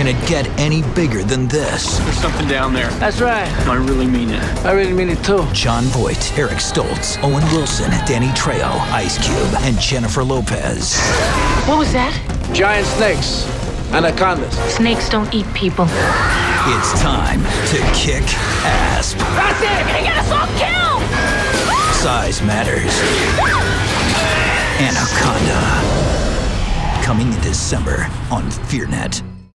Can it get any bigger than this? There's something down there. That's right. I really mean it. I really mean it too. John Voight, Eric Stoltz, Owen Wilson, Danny Trejo, Ice Cube, and Jennifer Lopez. What was that? Giant snakes. Anacondas. Snakes don't eat people. It's time to kick ass. That's it! You're gonna get us all killed! Size matters. Anaconda. Coming in December on FEARnet.